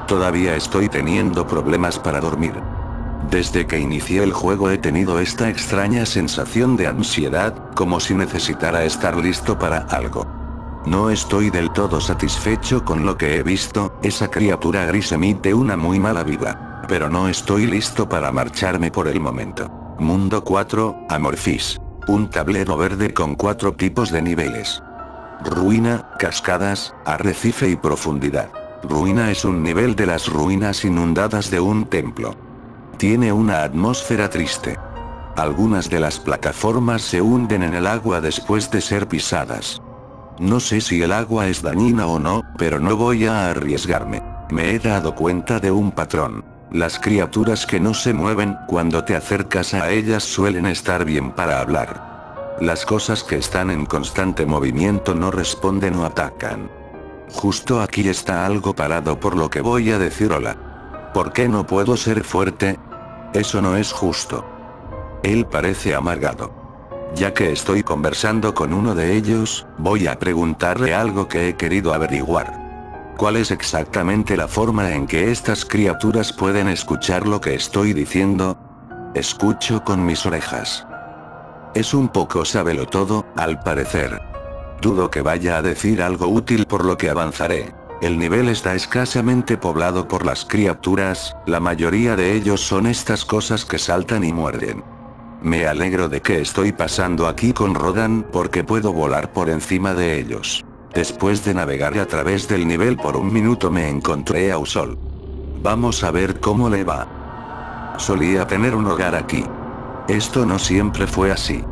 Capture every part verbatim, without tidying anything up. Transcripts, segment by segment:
Todavía estoy teniendo problemas para dormir. Desde que inicié el juego he tenido esta extraña sensación de ansiedad, como si necesitara estar listo para algo. No estoy del todo satisfecho con lo que he visto, esa criatura gris emite una muy mala vibra. Pero no estoy listo para marcharme por el momento. Mundo cuatro, Amorphis. Un tablero verde con cuatro tipos de niveles. Ruina, cascadas, arrecife y profundidad. Ruina es un nivel de las ruinas inundadas de un templo. Tiene una atmósfera triste. Algunas de las plataformas se hunden en el agua después de ser pisadas. No sé si el agua es dañina o no, pero no voy a arriesgarme. Me he dado cuenta de un patrón. Las criaturas que no se mueven cuando te acercas a ellas suelen estar bien para hablar. Las cosas que están en constante movimiento no responden o atacan. Justo aquí está algo parado, por lo que voy a decir hola. ¿Por qué no puedo ser fuerte? Eso no es justo. Él parece amargado. Ya que estoy conversando con uno de ellos, voy a preguntarle algo que he querido averiguar. ¿Cuál es exactamente la forma en que estas criaturas pueden escuchar lo que estoy diciendo? Escucho con mis orejas. Es un poco sabelotodo, al parecer. Dudo que vaya a decir algo útil, por lo que avanzaré. El nivel está escasamente poblado por las criaturas, la mayoría de ellos son estas cosas que saltan y muerden. Me alegro de que estoy pasando aquí con Rodan porque puedo volar por encima de ellos. Después de navegar a través del nivel por un minuto me encontré a Usol. Vamos a ver cómo le va. Solía tener un hogar aquí. Esto no siempre fue así.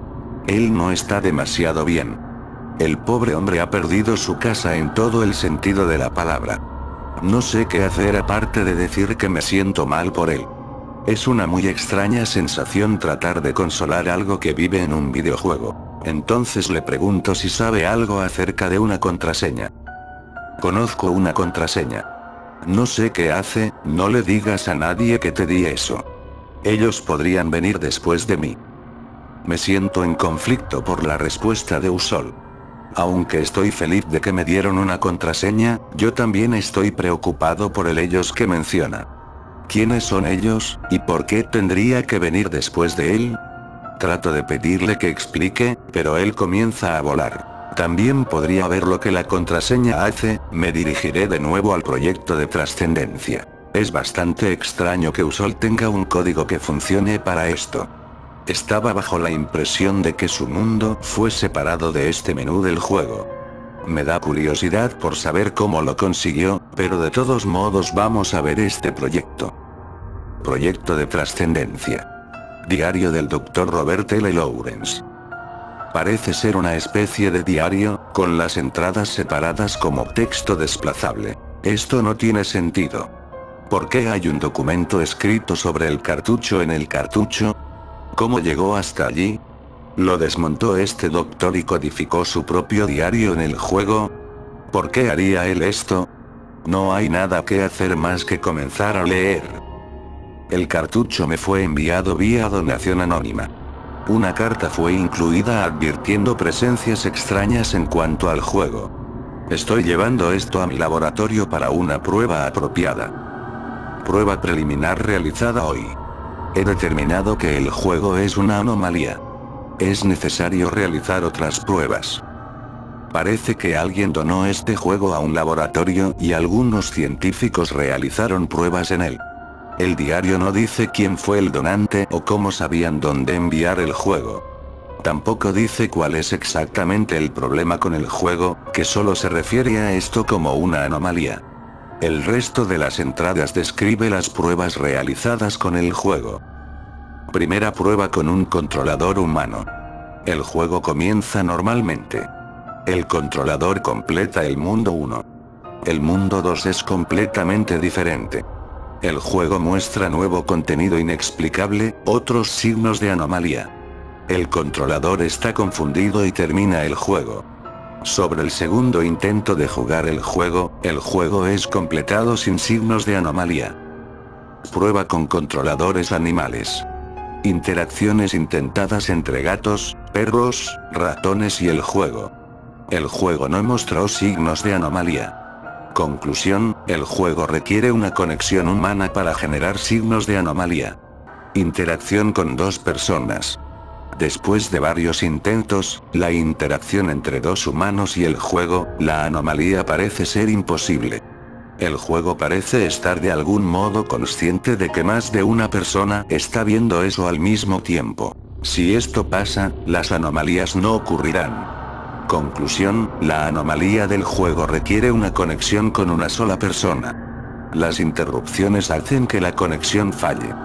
Él no está demasiado bien. El pobre hombre ha perdido su casa en todo el sentido de la palabra. No sé qué hacer aparte de decir que me siento mal por él. Es una muy extraña sensación tratar de consolar algo que vive en un videojuego. Entonces le pregunto si sabe algo acerca de una contraseña. Conozco una contraseña. No sé qué hace, no le digas a nadie que te di eso. Ellos podrían venir después de mí. Me siento en conflicto por la respuesta de Usol. Aunque estoy feliz de que me dieron una contraseña, yo también estoy preocupado por el ellos que menciona. ¿Quiénes son ellos, y por qué tendría que venir después de él? Trato de pedirle que explique, pero él comienza a volar. También podría ver lo que la contraseña hace, me dirigiré de nuevo al proyecto de trascendencia. Es bastante extraño que Usol tenga un código que funcione para esto. Estaba bajo la impresión de que su mundo fue separado de este menú del juego. Me da curiosidad por saber cómo lo consiguió, pero de todos modos vamos a ver este proyecto. Proyecto de trascendencia. Diario del doctor Robert L. Lawrence. Parece ser una especie de diario, con las entradas separadas como texto desplazable. Esto no tiene sentido. ¿Por qué hay un documento escrito sobre el cartucho en el cartucho? ¿Cómo llegó hasta allí? ¿Lo desmontó este doctor y codificó su propio diario en el juego? ¿Por qué haría él esto? No hay nada que hacer más que comenzar a leer. El cartucho me fue enviado vía donación anónima. Una carta fue incluida advirtiendo presencias extrañas en cuanto al juego. Estoy llevando esto a mi laboratorio para una prueba apropiada. Prueba preliminar realizada hoy. He determinado que el juego es una anomalía. Es necesario realizar otras pruebas. Parece que alguien donó este juego a un laboratorio y algunos científicos realizaron pruebas en él. El diario no dice quién fue el donante o cómo sabían dónde enviar el juego. Tampoco dice cuál es exactamente el problema con el juego, que solo se refiere a esto como una anomalía. El resto de las entradas describe las pruebas realizadas con el juego. Primera prueba con un controlador humano. El juego comienza normalmente. El controlador completa el mundo uno. El mundo dos es completamente diferente. El juego muestra nuevo contenido inexplicable, otros signos de anomalía. El controlador está confundido y termina el juego. Sobre el segundo intento de jugar el juego, el juego es completado sin signos de anomalía. Prueba con controladores animales. Interacciones intentadas entre gatos, perros, ratones y el juego. El juego no mostró signos de anomalía. Conclusión, el juego requiere una conexión humana para generar signos de anomalía. Interacción con dos personas. Después de varios intentos, la interacción entre dos humanos y el juego, la anomalía parece ser imposible. El juego parece estar de algún modo consciente de que más de una persona está viendo eso al mismo tiempo. Si esto pasa, las anomalías no ocurrirán. Conclusión, la anomalía del juego requiere una conexión con una sola persona. Las interrupciones hacen que la conexión falle.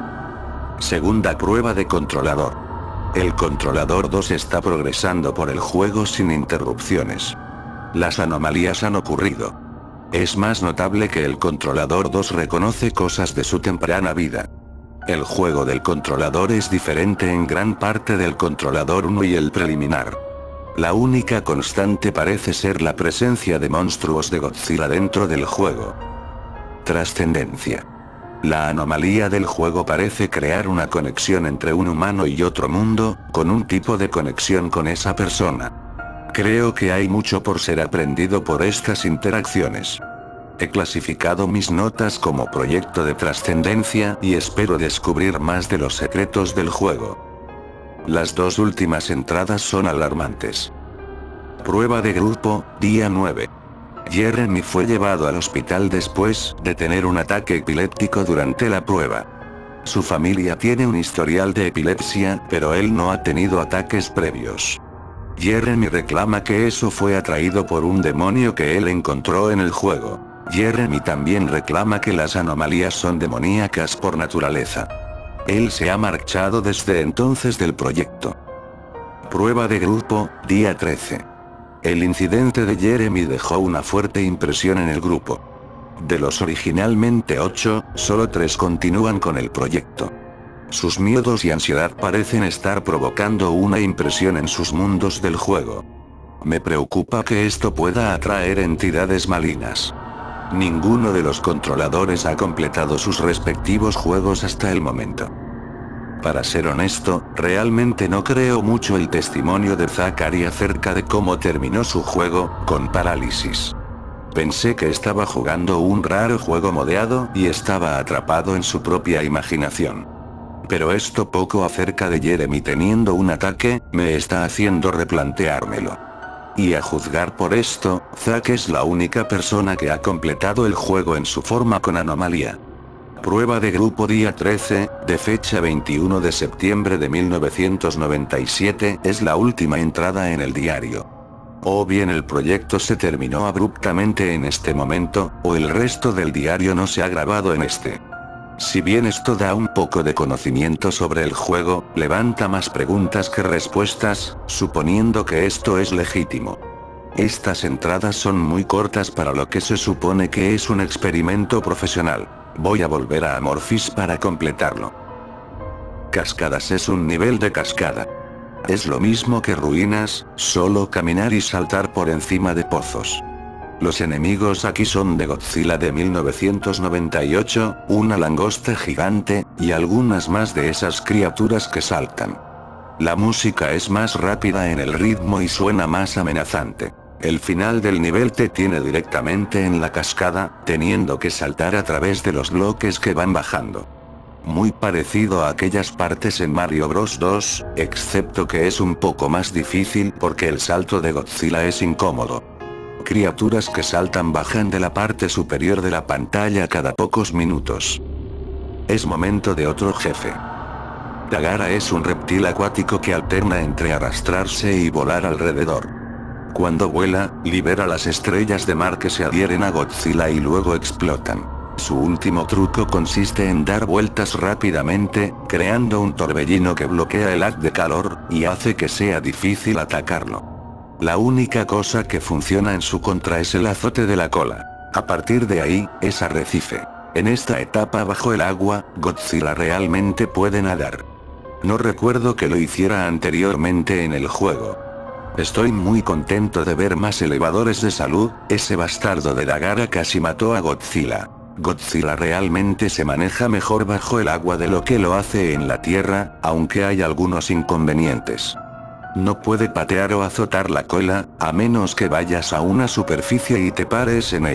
Segunda prueba de controlador. El controlador dos está progresando por el juego sin interrupciones. Las anomalías han ocurrido. Es más notable que el controlador dos reconoce cosas de su temprana vida. El juego del controlador es diferente en gran parte del controlador uno y el preliminar. La única constante parece ser la presencia de monstruos de Godzilla dentro del juego. Trascendencia. La anomalía del juego parece crear una conexión entre un humano y otro mundo, con un tipo de conexión con esa persona. Creo que hay mucho por ser aprendido por estas interacciones. He clasificado mis notas como proyecto de trascendencia y espero descubrir más de los secretos del juego. Las dos últimas entradas son alarmantes. Prueba de grupo, día nueve. Jeremy fue llevado al hospital después de tener un ataque epiléptico durante la prueba. Su familia tiene un historial de epilepsia, pero él no ha tenido ataques previos. Jeremy reclama que eso fue atraído por un demonio que él encontró en el juego. Jeremy también reclama que las anomalías son demoníacas por naturaleza. Él se ha marchado desde entonces del proyecto. Prueba de grupo, día trece. El incidente de Jeremy dejó una fuerte impresión en el grupo. De los originalmente ocho, solo tres continúan con el proyecto. Sus miedos y ansiedad parecen estar provocando una impresión en sus mundos del juego. Me preocupa que esto pueda atraer entidades malignas. Ninguno de los controladores ha completado sus respectivos juegos hasta el momento. Para ser honesto, realmente no creo mucho el testimonio de Zachary acerca de cómo terminó su juego, con parálisis. Pensé que estaba jugando un raro juego modeado y estaba atrapado en su propia imaginación. Pero esto poco acerca de Jeremy teniendo un ataque, me está haciendo replanteármelo. Y a juzgar por esto, Zack es la única persona que ha completado el juego en su forma con anomalía. Prueba de grupo día trece, de fecha veintiuno de septiembre de mil novecientos noventa y siete, es la última entrada en el diario. O bien el proyecto se terminó abruptamente en este momento, o el resto del diario no se ha grabado en este. Si bien esto da un poco de conocimiento sobre el juego, levanta más preguntas que respuestas, suponiendo que esto es legítimo. Estas entradas son muy cortas para lo que se supone que es un experimento profesional. Voy a volver a Amorphis para completarlo. Cascadas es un nivel de cascada. Es lo mismo que ruinas, solo caminar y saltar por encima de pozos. Los enemigos aquí son de Godzilla de mil novecientos noventa y ocho, una langosta gigante, y algunas más de esas criaturas que saltan. La música es más rápida en el ritmo y suena más amenazante. El final del nivel te tiene directamente en la cascada, teniendo que saltar a través de los bloques que van bajando. Muy parecido a aquellas partes en Mario Bros dos, excepto que es un poco más difícil porque el salto de Godzilla es incómodo. Criaturas que saltan bajan de la parte superior de la pantalla cada pocos minutos. Es momento de otro jefe. Dagara es un reptil acuático que alterna entre arrastrarse y volar alrededor. Cuando vuela, libera las estrellas de mar que se adhieren a Godzilla y luego explotan. Su último truco consiste en dar vueltas rápidamente, creando un torbellino que bloquea el haz de calor, y hace que sea difícil atacarlo. La única cosa que funciona en su contra es el azote de la cola. A partir de ahí, es arrecife. En esta etapa bajo el agua, Godzilla realmente puede nadar. No recuerdo que lo hiciera anteriormente en el juego. Estoy muy contento de ver más elevadores de salud, ese bastardo de Dagara casi mató a Godzilla. Godzilla realmente se maneja mejor bajo el agua de lo que lo hace en la tierra, aunque hay algunos inconvenientes. No puede patear o azotar la cola, a menos que vayas a una superficie y te pares en ella.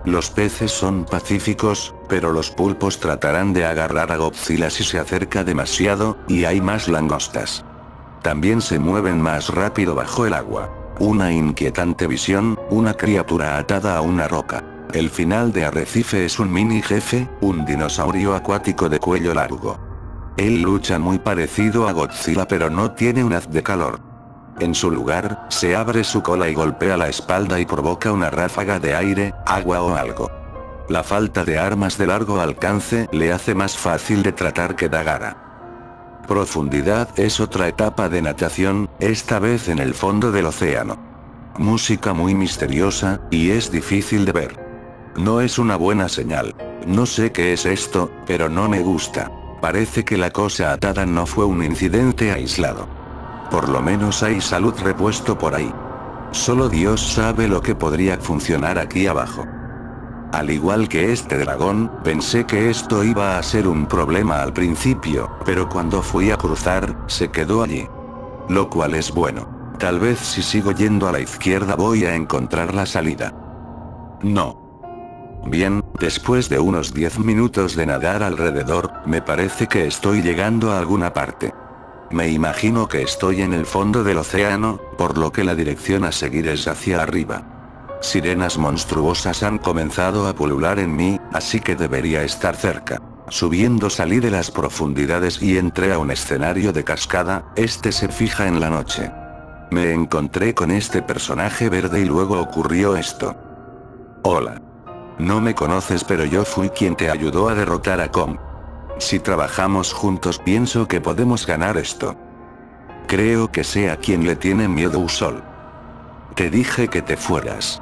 Los peces son pacíficos, pero los pulpos tratarán de agarrar a Godzilla si se acerca demasiado, y hay más langostas. También se mueven más rápido bajo el agua. Una inquietante visión, una criatura atada a una roca. El final de Arrecife es un mini jefe, un dinosaurio acuático de cuello largo. Él lucha muy parecido a Godzilla pero no tiene un haz de calor. En su lugar, se abre su cola y golpea la espalda y provoca una ráfaga de aire, agua o algo. La falta de armas de largo alcance le hace más fácil de tratar que Dagara. Profundidad es otra etapa de natación, esta vez en el fondo del océano. Música muy misteriosa, y es difícil de ver. No es una buena señal. No sé qué es esto, pero no me gusta. Parece que la cosa atada no fue un incidente aislado. Por lo menos hay salud repuesto por ahí. Solo Dios sabe lo que podría funcionar aquí abajo. Al igual que este dragón, pensé que esto iba a ser un problema al principio, pero cuando fui a cruzar, se quedó allí. Lo cual es bueno. Tal vez si sigo yendo a la izquierda voy a encontrar la salida. No. Bien, después de unos diez minutos de nadar alrededor, me parece que estoy llegando a alguna parte. Me imagino que estoy en el fondo del océano, por lo que la dirección a seguir es hacia arriba. Sirenas monstruosas han comenzado a pulular en mí, así que debería estar cerca. Subiendo salí de las profundidades y entré a un escenario de cascada, este se fija en la noche. Me encontré con este personaje verde y luego ocurrió esto. Hola. No me conoces pero yo fui quien te ayudó a derrotar a Kong. Si trabajamos juntos pienso que podemos ganar esto. Creo que sé a quien le tiene miedo Usopp. Te dije que te fueras.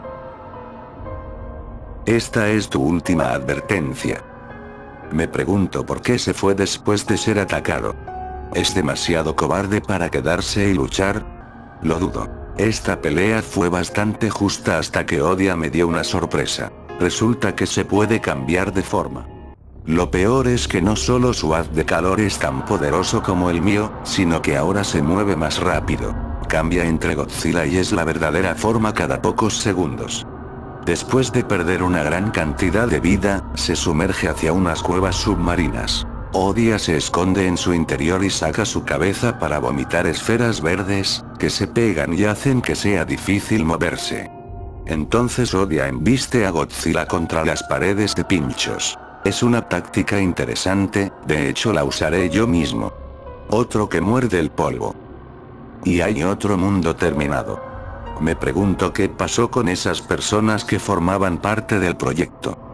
Esta es tu última advertencia. Me pregunto por qué se fue después de ser atacado. ¿Es demasiado cobarde para quedarse y luchar? Lo dudo. Esta pelea fue bastante justa hasta que Odia me dio una sorpresa. Resulta que se puede cambiar de forma. Lo peor es que no solo su haz de calor es tan poderoso como el mío, sino que ahora se mueve más rápido. Cambia entre Godzilla y es la verdadera forma cada pocos segundos. Después de perder una gran cantidad de vida, se sumerge hacia unas cuevas submarinas. Odia se esconde en su interior y saca su cabeza para vomitar esferas verdes, que se pegan y hacen que sea difícil moverse. Entonces Odia embiste a Godzilla contra las paredes de pinchos. Es una táctica interesante, de hecho la usaré yo mismo. Otro que muerde el polvo. Y hay otro mundo terminado. Me pregunto qué pasó con esas personas que formaban parte del proyecto.